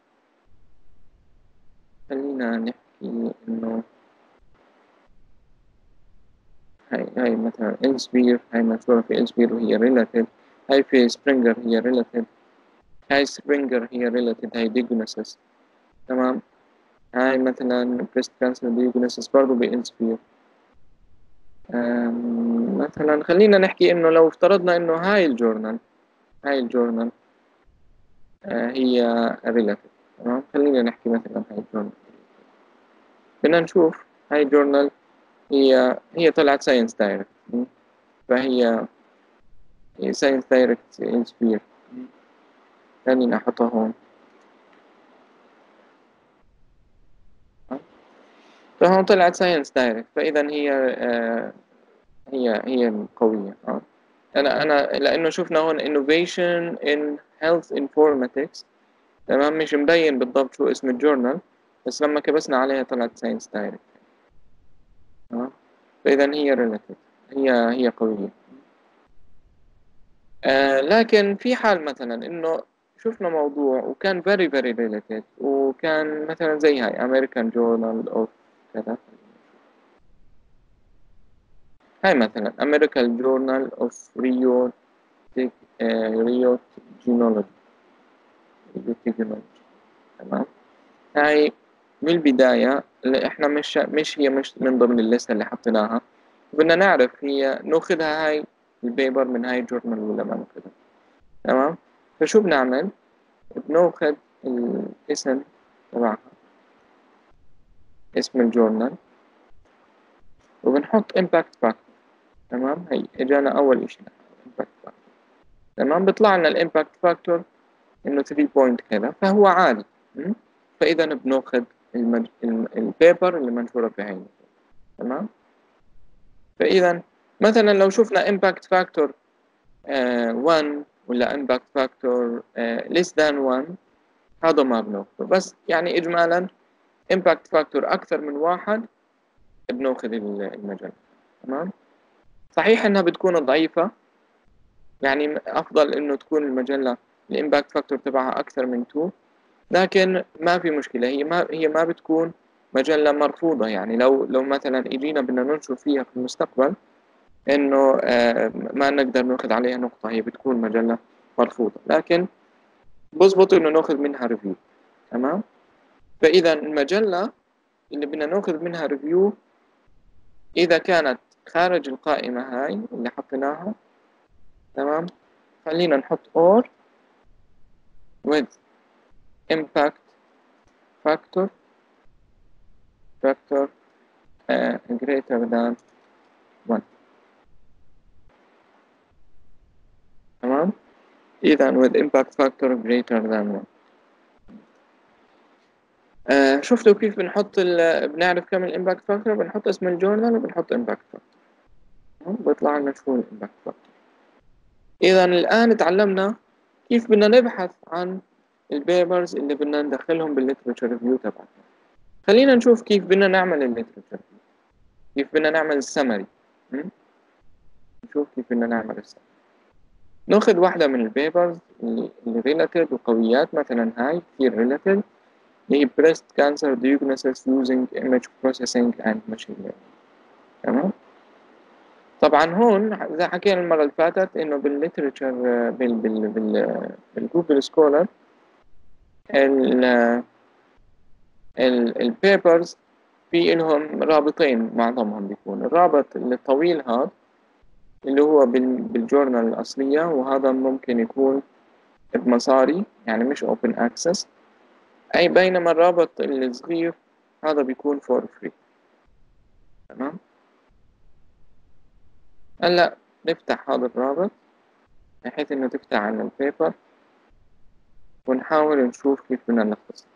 خلينا نحكي إنه هاي هاي مثلا إلسبير، هاي منشورة في إلسبير وهي ريلاتيد. هاي في سبرينجر هي ريلاتيد. هاي سبرينجر هي ريلاتيد. هاي ديجنوسيس. تمام. هاي مثلا بريست كانسر ديجنوسيس برضو بإلسبير. مثلا خلينا نحكي إنه لو افترضنا إنه هاي الجورنال هاي الجورنال آه هي ريلاتيد. تمام. خلينا نحكي مثلا هاي الجورنال بدنا نشوف هاي الجورنال هي هي طلعت ساينس دايركت، فهي ساينس دايركت إلسبير. خلينا أحطها هون. فهون طلعت ساينس دايركت، فإذا هي آه هي هي قوية. آه. أنا أنا لأنه شفنا هون innovation in health informatics. تمام. مش مبين بالضبط شو اسم الجورنال، بس لما كبسنا عليها طلعت ساينس دايركت. تمام. فإذا هي ريلاتيف، هي هي قوية. آه لكن في حال مثلا إنه شفنا موضوع وكان very very related وكان مثلا زي هاي American Journal of كذا. هاي مثلا American Journal of Rio Rio Genealogy. تمام. هاي من البداية إحنا مش مش هي مش من ضمن الليستة اللي حطيناها، بدنا نعرف هي ناخدها هاي البيبر من هاي الجورنال ولا ما ناخدها. تمام. فشو بنعمل؟ بناخد الاسم تبعها، اسم الجورنال، وبنحط impact factor. تمام. هي اجانا أول إشي impact factor. تمام. بيطلع لنا الامباكت فاكتور إنه ثلاثة بوينت كذا، فهو عالي. فإذا بناخد المج... البيبر اللي منشورة في هاي. تمام. فإذا مثلا لو شفنا impact factor واحد ولا impact factor less than واحد، هذا ما بناخده. بس يعني إجمالا impact factor أكثر من واحد بناخد المجلة. تمام. صحيح إنها بتكون ضعيفة، يعني أفضل إنه تكون المجلة الإمباكت فاكتور تبعها أكثر من اثنين، لكن ما في مشكلة. هي ما هي ما بتكون مجلة مرفوضة. يعني لو لو مثلا إجينا بدنا ننشر فيها في المستقبل إنه آه ما نقدر ناخذ عليها نقطة، هي بتكون مجلة مرفوضة، لكن بزبط إنه ناخذ منها ريفيو. تمام. فإذا المجلة اللي بدنا ناخذ منها ريفيو إذا كانت خارج القائمة هاي اللي حطيناها، تمام، خلينا نحط or with impact factor factor uh, greater than one. تمام. إذا with impact factor greater than one. آه شفتوا كيف بنحط ال بنعرف كم الامباكت فاكتور؟ بنحط اسم الجورنال وبنحط امباكت فاكتور، بيطلع لنا شو الامباكت فاكتور. إذا الآن تعلمنا كيف بدنا نبحث عن البيبرز اللي بدنا ندخلهم بالليترشر ريفيو تبعنا. خلينا نشوف كيف بدنا نعمل الليترشر، كيف بدنا نعمل السمري. نشوف كيف بدنا نعمل السمري. ناخذ واحدة من البيبرز اللي ريلاتد وقويات، مثلا هاي كثير ريلاتد، اللي هي breast cancer diagnosis using image processing and machine learning. تمام. طبعا هون زي حكينا المرة اللي فاتت إنه بالليترشر بال بال بال بالجوجل سكولر ال ال البيبرز في إلهم رابطين، معظمهم بيكون الرابط الطويل هذا اللي هو بالجورنال الأصلية، وهذا ممكن يكون بمصاري يعني مش open access، أي بينما الرابط الصغير هذا بيكون for free. تمام. هلا نفتح هذا الرابط بحيث إنه تفتح عنا البيبر ونحاول نشوف كيف بدنا نلخص.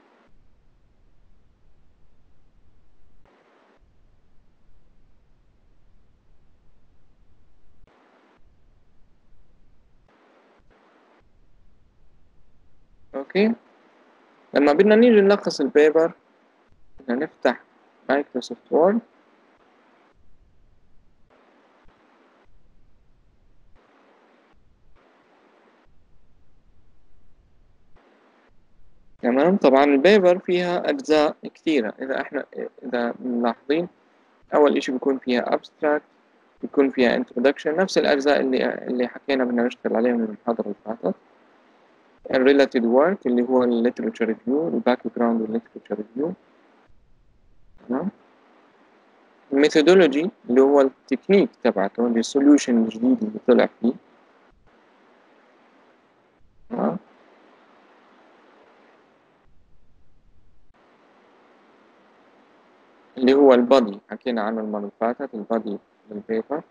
أوكي، لما بدنا نيجي نلخص البيبر بدنا نفتح مايكروسوفت وورد. تمام. طبعا البيبر فيها أجزاء كثيرة، إذا إحنا إذا ملاحظين أول إشي بيكون فيها abstract، بيكون فيها introduction، نفس الأجزاء اللي اللي حكينا بدنا نشتغل عليهم من المحاضرة اللي فاتت. ال related work اللي هو ال literature review، ال background وال literature review. تمام. الميثودولوجي اللي هو التكنيك تبعته، اللي السوليوشن الجديد اللي طلع فيه. تمام. اللي هو البادي حكينا عنه المرة اللي فاتت، البادي للبيبر.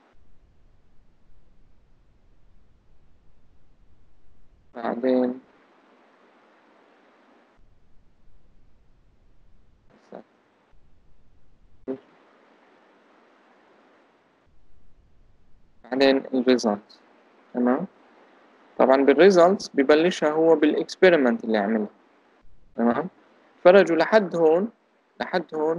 بعدين بعدين الريزلت. تمام. طبعا بالريزلتس ببلشها هو بالاكسبيرمنت اللي عملها. تمام. فرجوا لحد هون، لحد هون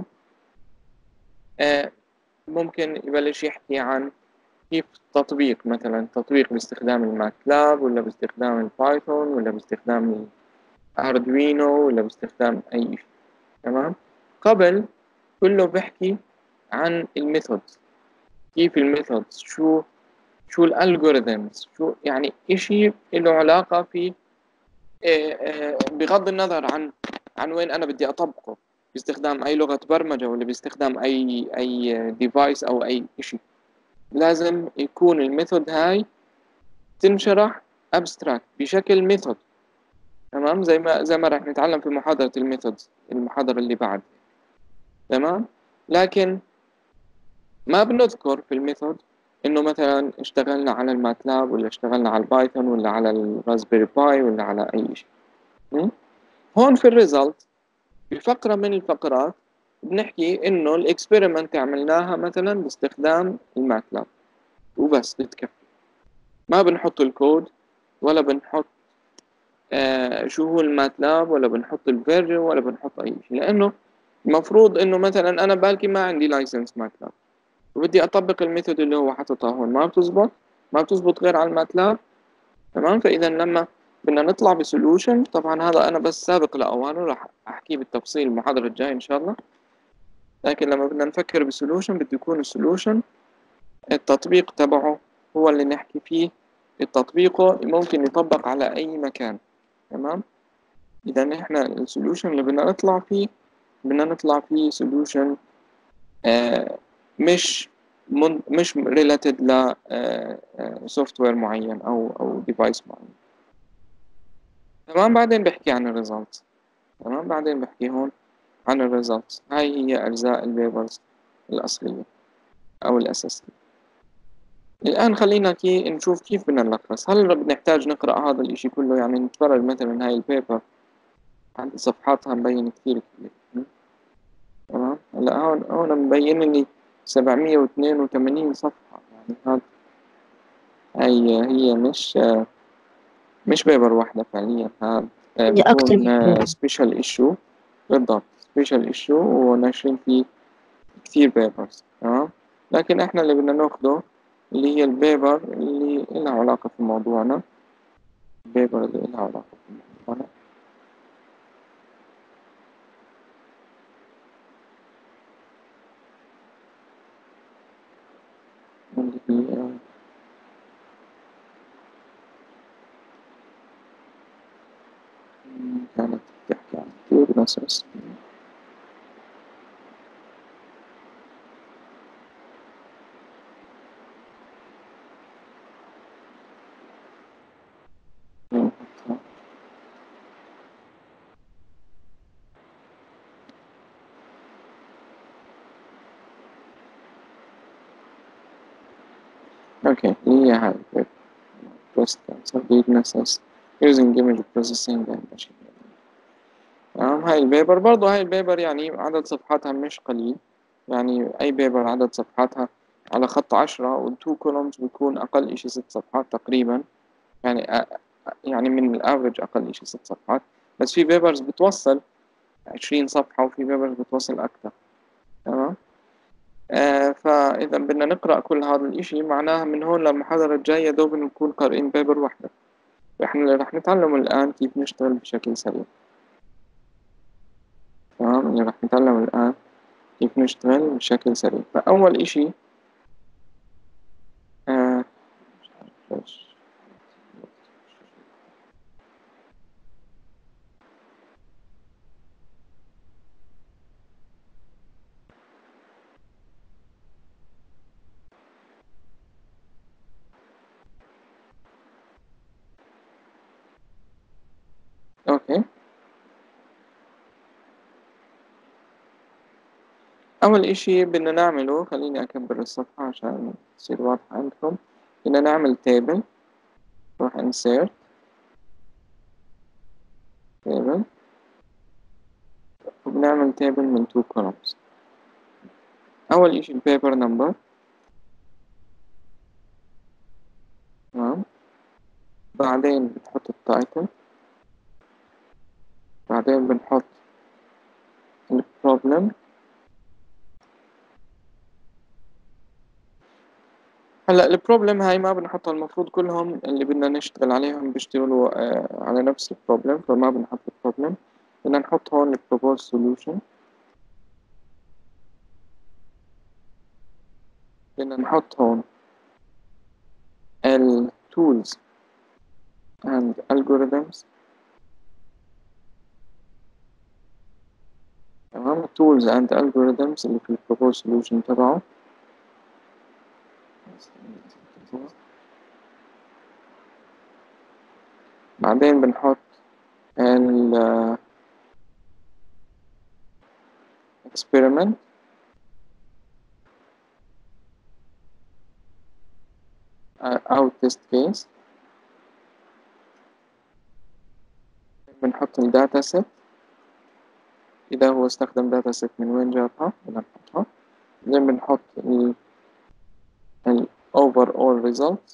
آه ممكن يبلش يحكي عن كيف تطبيق، مثلا تطبيق باستخدام الماتلاب ولا باستخدام البايثون ولا باستخدام الاردوينو ولا باستخدام اي شيء. تمام. قبل كله بحكي عن الميثودز، كيف الميثودز، شو شو الالجوريثمز، شو يعني اشي له علاقة في إيه إيه بغض النظر عن عن وين انا بدي اطبقه، باستخدام اي لغة برمجة ولا باستخدام اي اي ديفايس او اي شيء، لازم يكون الميثود هاي تنشرح ابستراكت بشكل ميثود. تمام. زي ما زي ما راح نتعلم في محاضرة الميثودز المحاضرة اللي بعد. تمام. لكن ما بنذكر في الميثود انه مثلا اشتغلنا على الماتلاب ولا اشتغلنا على البايثون ولا على الرازبيري باي ولا على اي شيء. هون في الريزلت بفقرة من الفقرات بنحكي إنه الإكسبيرمنت عملناها مثلا باستخدام الماتلاب وبس بتكفي، ما بنحط الكود ولا بنحط آه شو هو الماتلاب ولا بنحط الفيرجن ولا بنحط أي شيء، لأنه المفروض إنه مثلا أنا بالكي ما عندي لايسنس ماتلاب وبدي أطبق الميثود اللي هو حاططها هون، ما بتزبط ما بتزبط غير على الماتلاب. تمام. فإذا لما بدنا نطلع بسولوشن، طبعا هذا أنا بس سابق لأوانه، راح أحكيه بالتفصيل المحاضرة الجاية إن شاء الله. لكن لما بدنا نفكر بسولوشن بده يكون السولوشن التطبيق تبعه هو اللي نحكي فيه. التطبيق ممكن يطبق على أي مكان. تمام. إذا إحنا السولوشن اللي بدنا نطلع فيه بدنا نطلع فيه سولوشن آه مش من مش ريلاتد ل سوفت وير معين أو أو ديفايس معين. تمام. بعدين بحكي عن الريزلت. تمام. بعدين بحكي هون عن الريزلت. هاي هي أجزاء البيبرز الأصلية أو الأساسية. الآن خلينا كي نشوف كيف بدنا نلخص. هل بنحتاج نقرأ هذا الإشي كله؟ يعني نتفرج مثلا هاي البيبر عند صفحاتها مبين كثير كبير. تمام. هلا هون هون مبين لي سبعمية واثنين وثمانين صفحة، يعني هاد هي هي مش مش بيبر واحدة فعليا. هاد عندي أكتر بيكون من بيبر. سبيشال إيشو. بالضبط سبيشال إيشو وناشرين فيه كثير بيبرز. تمام. لكن احنا اللي بدنا ناخده اللي هي البيبر اللي لها علاقة في موضوعنا، البيبر اللي لها علاقة في موضوعنا. اللي هي كانت بتحكي عن كثير ناس. اوكي اللي هي هاي breast cancer diagnosis using image processing and machine learning. تمام. هاي البيبر برضو، هاي البيبر يعني عدد صفحاتها مش قليل، يعني أي بيبر عدد صفحاتها على خط عشرة والتو كولومز بيكون أقل إشي ست صفحات تقريبا، يعني أ... يعني من الأفرج أقل إشي ست صفحات، بس في بيبرز بتوصل عشرين صفحة وفي بيبرز بتوصل أكثر. تمام. آه فإذا بدنا نقرأ كل هذا الإشي معناها من هون للمحاضرة الجاية دوب نكون قارئين بيبر واحدة. إحنا اللي رح نتعلم الآن كيف نشتغل بشكل سريع. تمام. اللي رح نتعلم الآن كيف نشتغل بشكل سريع. فأول إشي آه أوكي. أول إشي بدنا نعمله، خليني أكبر الصفحة عشان تصير واضحة عندكم. بدنا نعمل table، نروح insert table وبنعمل table من two columns. أول إشي البيبر نمبر. تمام. بعدين بنحط التايتل، بعدين بنحط البروبلم. هلا البروبلم هاي ما بنحطها، المفروض كلهم اللي بدنا نشتغل عليهم بيشتغلوا آه على نفس البروبلم، فما بنحط البروبلم. بدنا نحط هون البروبوز سولوشن، بدنا نحط هون ال tools and algorithms. تمام. tools and algorithms اللي في البروبوز سولوشن تبعه. بعدين بنحط ال experiment أو test case. بنحط الداتا set، إذا هو استخدم داتا set من وين جابها بدنا نحطها. بعدين بنحط ال ال overall results.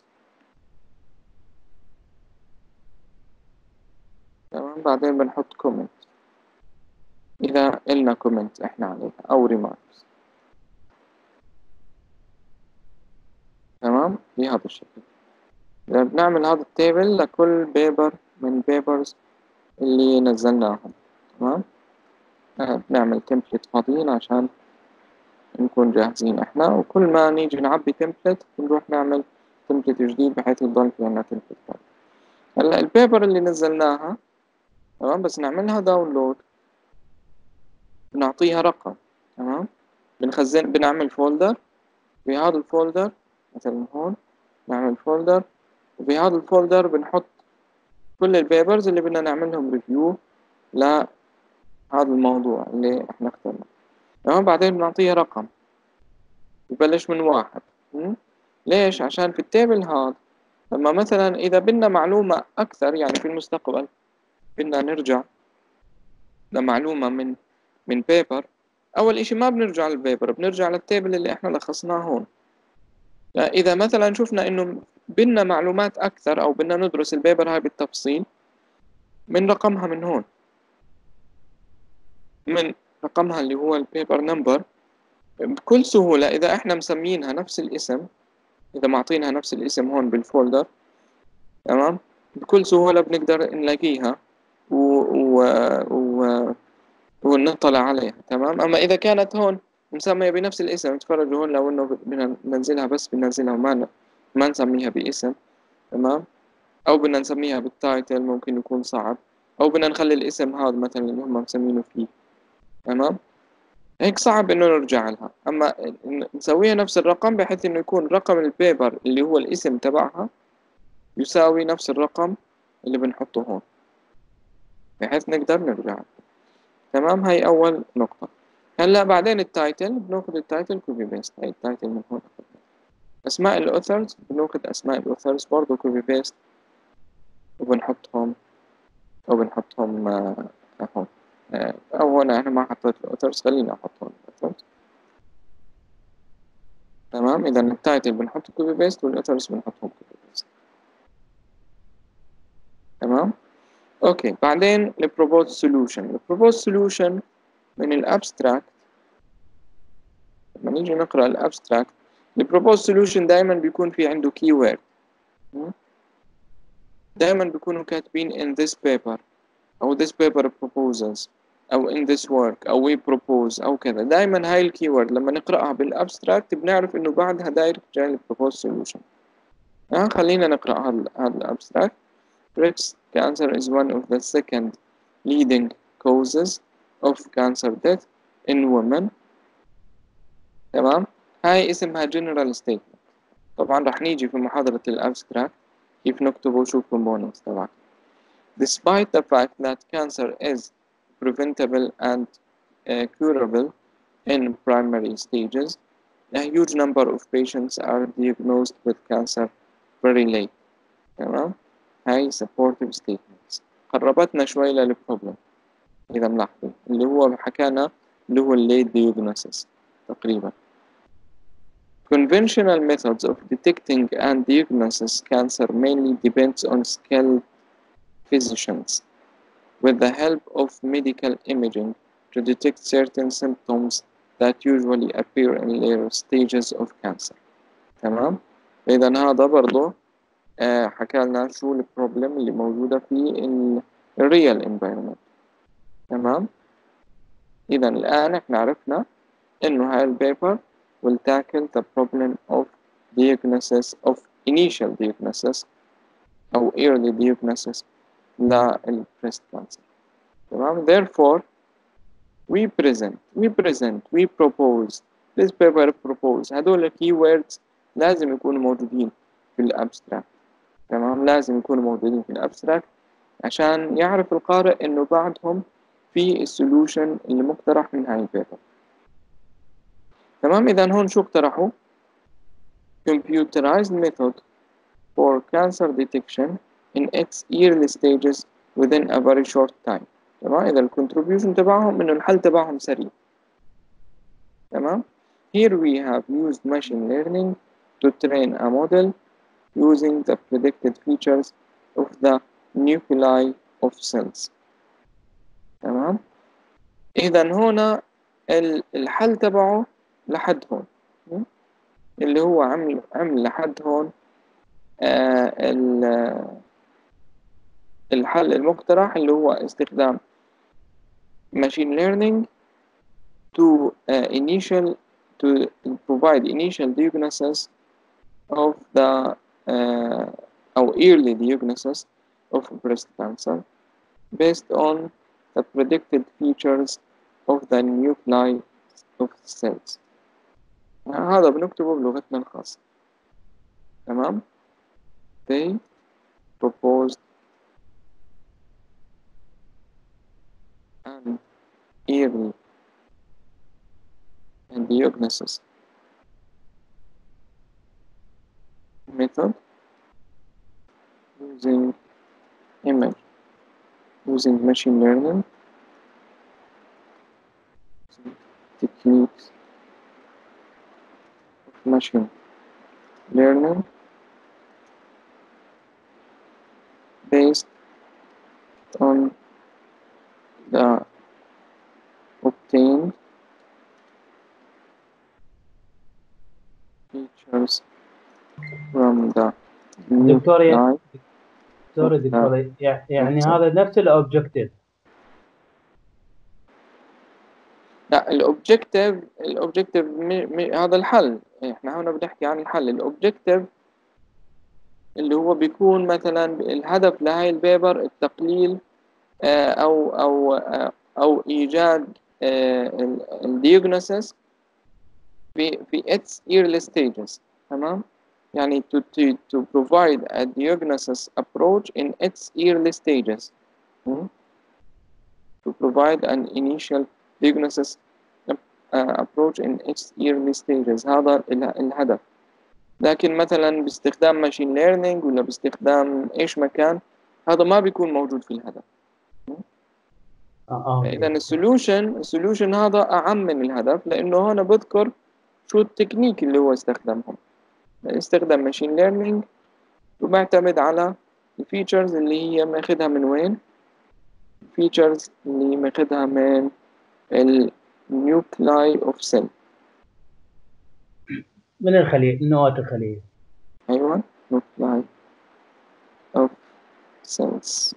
تمام. بعدين بنحط comment إذا إلنا comment إحنا عليها أو remarks. تمام. بهذا الشكل بنعمل هذا التيبل لكل بيبر من بيبرز اللي نزلناهم. تمام. آه بنعمل تمبلت فاضيين عشان نكون جاهزين احنا، وكل ما نيجي نعبي تمبلت بنروح نعمل تمبلت جديد بحيث يضل في عنا تمبلت فاضي. هلا البيبر اللي نزلناها تمام بس نعملها داونلود بنعطيها رقم. تمام. بنخزن بنعمل فولدر، في هذا الفولدر مثلا هون نعمل فولدر، وفي هذا الفولدر بنحط كل البيبرز اللي بدنا نعملهم ريفيو لهذا الموضوع اللي احنا اخترناه. تمام. بعدين بنعطيه رقم يبلش من واحد. م? ليش؟ عشان في التيبل هذا لما مثلا إذا بدنا معلومة أكثر يعني في المستقبل بدنا نرجع لمعلومة من من بيبر، أول إشي ما بنرجع للبيبر، بنرجع للتيبل اللي إحنا لخصناه هون. إذا مثلا شفنا إنه بدنا معلومات أكثر أو بدنا ندرس البيبر هاي بالتفصيل، من رقمها من هون، من رقمها اللي هو البيبر نمبر بكل سهولة. إذا إحنا مسمينها نفس الاسم، إذا معطينها نفس الاسم هون بالفولدر، تمام، بكل سهولة بنقدر نلاقيها و... و... و... ونطلع عليها. تمام. أما إذا كانت هون مسمية بنفس الاسم، تفرجوا هون لو إنه بدنا ننزلها بس بننزلها وما ما نسميها باسم. تمام. أو بدنا نسميها بالتايتل ممكن يكون صعب، أو بدنا نخلي الاسم هذا مثلا اللي هم مسمينه فيه. تمام. هيك صعب إنه نرجع لها. أما نسويها نفس الرقم بحيث إنه يكون رقم البيبر اللي هو الاسم تبعها يساوي نفس الرقم اللي بنحطه هون بحيث نقدر نرجع. تمام. هاي أول نقطة. هلا بعدين التايتل بناخذ التايتل كوبي بيست، هاي التايتل من هون. أسماء الأوثرز بناخد أسماء الأوثرز برضه كوبي بيست وبنحطهم وبنحطهم آه، أهو آه، أو أنا أنا ما حطيت الأوثرز، خليني أحطهم الأوثرز. تمام، إذا التايتل بنحط كوبي بيست والأوثرز بنحطهم كوبي بيست. تمام. أوكي، بعدين البروبوز سولوشن. البروبوز سولوشن من الأبستراكت، لما نيجي نقرأ الأبستراكت البروبوز سولوشن دائما بيكون في عنده keyword. دائما بيكونوا كاتبين in this paper أو this paper proposes أو in this work أو we propose أو كذا. دائما هاي الكيورد لما نقرأها بالأبستراكت بنعرف إنه بعدها دايركت جاي البروبوز سولوشن. آه خلينا نقرأ هذا هذا الأبستراكت. Breast cancer is one of the second leading causes of cancer death in women. تمام، هاي اسمها general statement. طبعا رح نيجي في محاضرة الأبستراكت كيف نكتبه وشو components تبعه. Despite the fact that cancer is preventable and uh, curable in primary stages, a huge number of patients are diagnosed with cancer very late. تمام، هاي supportive statements قربتنا شوي للبروبلم. إذا ملاحظين اللي هو حكانا اللي هو late diagnosis تقريبا. Conventional methods of detecting and diagnosis cancer mainly depends on skilled physicians with the help of medical imaging to detect certain symptoms that usually appear in later stages of cancer. تمام، إذا هذا برضو آه حكى لنا شو البروبلم اللي موجودة في ال real environment. تمام، إذا الآن إحنا عرفنا إنه هاي البيبر will tackle the problem of diagnosis of initial diagnosis أو early diagnosis للبريست كانسر. تمام، therefore we present we present we propose this paper propose هدول keywords لازم يكونوا موجودين في الابستراكت. تمام، لازم يكونوا موجودين في الابستراكت عشان يعرف القارئ إنه بعدهم في السولوشن اللي مقترح من هاي البيبر. تمام، إذا هون شو اقترحوا؟ computerized method for cancer detection in its early stages within a very short time. تمام، إذا الكونتريبيوشن تبعهم إنه الحل تبعهم سريع. تمام. Here we have used machine learning to train a model using the predicted features of the nuclei of cells. تمام، إذا هنا الحل تبعه لحد هون اللي هو عمل عمل لحد هون آه الحل المقترح اللي هو استخدام machine learning to uh, initial to provide initial diagnosis of the uh, or early diagnosis of breast cancer based on the predicted features of the nuclei of cells. هذا بنكتبه بلغتنا الخاصة. تمام. They proposed an early diagnosis method using image using machine learning techniques of machine learning based on the obtained features from the دكتور nuclei. سوري دكتور، يعني هذا نفس الاوبجكتيف. لا، الاوبجكتيف الاوبجكتيف هذا الحل. احنا هنا بنحكي عن الحل. الاوبجكتيف اللي هو بيكون مثلا الهدف لهاي البيبر التقليل او او او ايجاد الدياجنوسيس في في its early stages. تمام، يعني to, to, to provide a diagnosis approach in its early stages. hmm? to provide an initial diagnosis uh, approach in its early stages. هذا الهدف. لكن مثلا باستخدام ماشين ليرنينج ولا باستخدام إيش ما كان، هذا ما بيكون موجود في الهدف. اه اه فإذا السولوشن السولوشن هذا أعم من الهدف، لأنه هنا بذكر شو التكنيك اللي هو استخدمهم. استخدم ماشين ليرنينج وبعتمد على الفيتشرز اللي هي ماخدها من وين؟ الفيتشرز اللي ماخدها من النيوكلاي اوف سيل. من الخلية، نواة الخلية. أيوة، نيوكلاي اوف سيلز.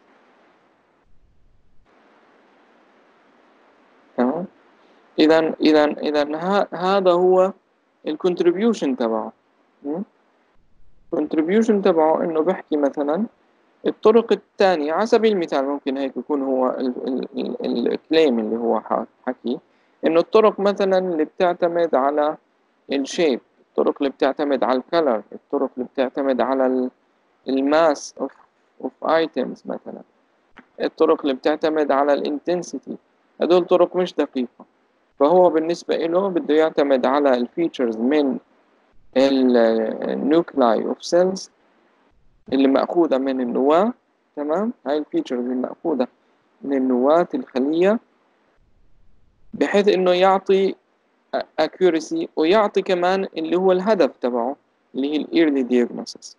تمام. إذا إذا إذا هذا هو الكونتريبيوشن تبعه. الكونتريبيوشن تبعه إنه بحكي مثلا الطرق الثانية، على سبيل المثال ممكن هيك يكون هو الكليم اللي هو حكي إنه الطرق مثلا اللي بتعتمد على الشيب، الطرق اللي بتعتمد على الكلر، الطرق اللي بتعتمد على الماس اوف اوف ايتمز مثلا، الطرق اللي بتعتمد على الانتنسيتي، هدول طرق مش دقيقة. فهو بالنسبة له بده يعتمد على الفيتشرز من النيوكلاي اوف سيلز اللي مأخوذة من النواة. تمام، هاي الفيتشرز اللي مأخوذة من النواة الخلية، بحيث انه يعطي accuracy ويعطي كمان اللي هو الهدف تبعه اللي هي ال early diagnosis.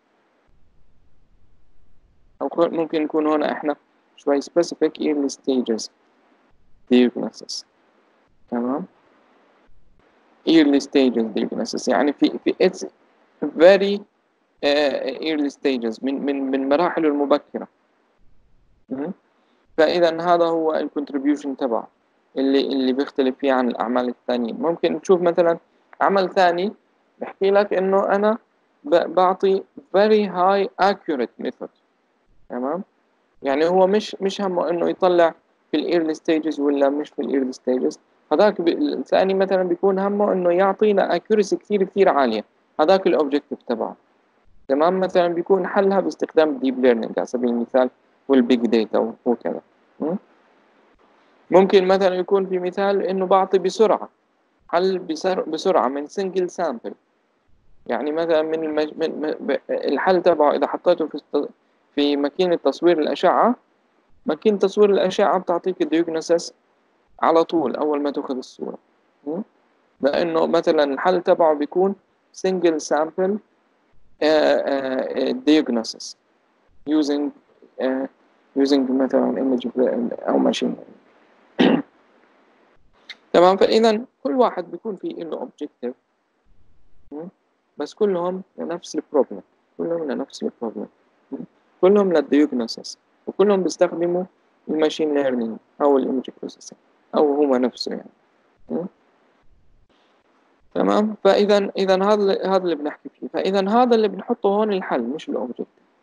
أو ممكن يكون هنا إحنا شوي specific early stages diagnosis. تمام، early stages diagnosis يعني في في it's very uh, early stages من من من مراحله المبكرة. فإذا هذا هو ال contribution تبعه اللي اللي بيختلف فيه عن الأعمال الثانية. ممكن تشوف مثلا عمل ثاني بحكي لك إنه أنا بعطي very high accurate method. تمام، يعني هو مش مش همه إنه يطلع في الايرلي ستيجز ولا مش في الايرلي ستيجز. هذاك الثاني مثلا بيكون همه إنه يعطينا accuracy كثير كثير عالية، هذاك الأوبجيكتيف تبعه. تمام، مثلا بيكون حلها باستخدام الديب ليرنينج على سبيل المثال والبيج داتا وكذا. ممكن مثلا يكون في مثال إنه بعطي بسرعة، حل بسرعة من سنجل سامبل. يعني مثلا من, المج... من الحل تبعه إذا حطيته في الت... في ماكينة تصوير الأشعة، ماكينة تصوير الأشعة بتعطيك الديوجنوسيس على طول أول ما تأخذ الصورة. لأنه مثلا الحل تبعه بيكون single sample uh, uh, diagnosis using uh, using مثلا image أو machine. تمام. فإذا كل واحد بيكون فيه له objective، بس كلهم لنفس البروبلم، كلهم لنفس البروبلم، كلهم للديوجنوسيس، وكلهم بيستخدموا الماشين ليرنينج أو الايمج بروسيسنج أو هو نفسه يعني. تمام. فإذا إذا هذا هذا اللي بنحكي فيه. فإذا هذا اللي بنحطه هون الحل مش الأوبجكت.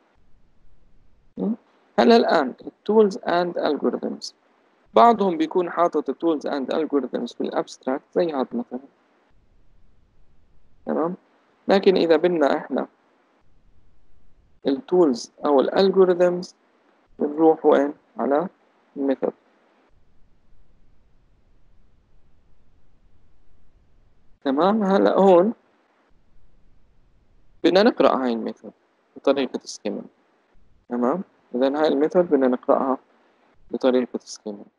هلا الآن التولز أند algorithms، بعضهم بيكون حاطط التولز أند algorithms في الأبستراكت زي هذا مثلا. تمام، لكن إذا بدنا إحنا التولز أو الالجوريثمز بنروح وين؟ على الميثود. تمام، هلا هون بدنا نقرأ هاي الميثود بطريقة سكيمينج. تمام، إذا هاي الميثود بدنا نقرأها بطريقة سكيمينج.